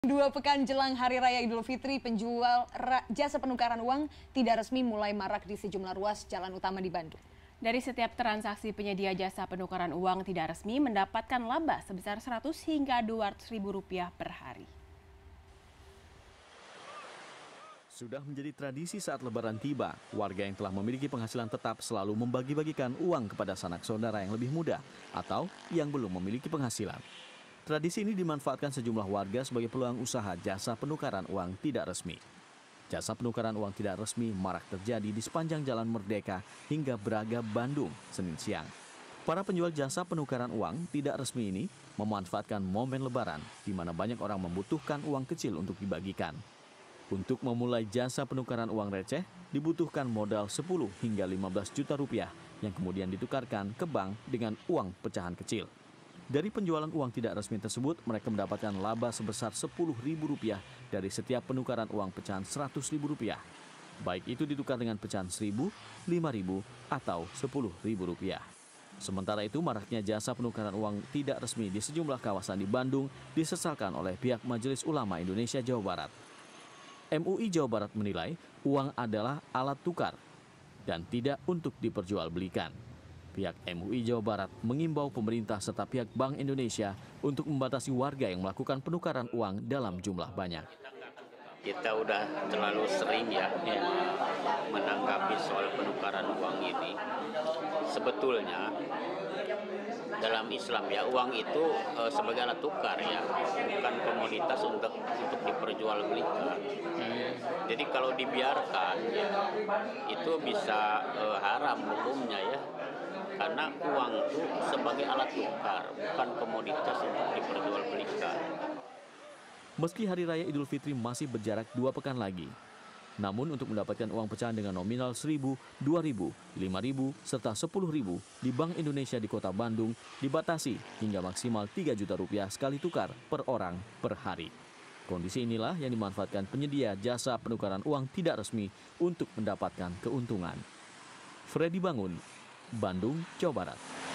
2 pekan jelang Hari Raya Idul Fitri, penjual jasa penukaran uang tidak resmi mulai marak di sejumlah ruas jalan utama di Bandung. Dari setiap transaksi penyedia jasa penukaran uang tidak resmi mendapatkan laba sebesar 100 hingga 200 ribu rupiah per hari. Sudah menjadi tradisi saat Lebaran tiba, warga yang telah memiliki penghasilan tetap selalu membagi-bagikan uang kepada sanak saudara yang lebih muda atau yang belum memiliki penghasilan. Tradisi ini dimanfaatkan sejumlah warga sebagai peluang usaha jasa penukaran uang tidak resmi. Jasa penukaran uang tidak resmi marak terjadi di sepanjang Jalan Merdeka hingga Braga, Bandung, Senin siang. Para penjual jasa penukaran uang tidak resmi ini memanfaatkan momen Lebaran di mana banyak orang membutuhkan uang kecil untuk dibagikan. Untuk memulai jasa penukaran uang receh, dibutuhkan modal 10 hingga 15 juta rupiah yang kemudian ditukarkan ke bank dengan uang pecahan kecil. Dari penjualan uang tidak resmi tersebut, mereka mendapatkan laba sebesar Rp10.000 dari setiap penukaran uang pecahan Rp100.000. Baik itu ditukar dengan pecahan Rp1.000, Rp5.000, atau Rp10.000. Sementara itu, maraknya jasa penukaran uang tidak resmi di sejumlah kawasan di Bandung disesalkan oleh pihak Majelis Ulama Indonesia Jawa Barat. MUI Jawa Barat menilai uang adalah alat tukar dan tidak untuk diperjualbelikan. Pihak MUI Jawa Barat mengimbau pemerintah serta pihak Bank Indonesia untuk membatasi warga yang melakukan penukaran uang dalam jumlah banyak. Kita udah terlalu sering ya menanggapi soal penukaran uang ini. Sebetulnya dalam Islam ya uang itu sebagai alat tukar ya, bukan komoditas untuk diperjualbelikan. Jadi kalau dibiarkan ya, itu bisa haram hukumnya ya. Karena uang itu sebagai alat tukar, bukan komoditas untuk diperjualbelikan. Meski Hari Raya Idul Fitri masih berjarak 2 pekan lagi, namun untuk mendapatkan uang pecahan dengan nominal Rp1.000, Rp2.000, Rp5.000, serta Rp10.000 di Bank Indonesia di Kota Bandung dibatasi hingga maksimal Rp3 juta sekali tukar per orang per hari. Kondisi inilah yang dimanfaatkan penyedia jasa penukaran uang tidak resmi untuk mendapatkan keuntungan. Freddy Bangun, Bandung, Jawa Barat.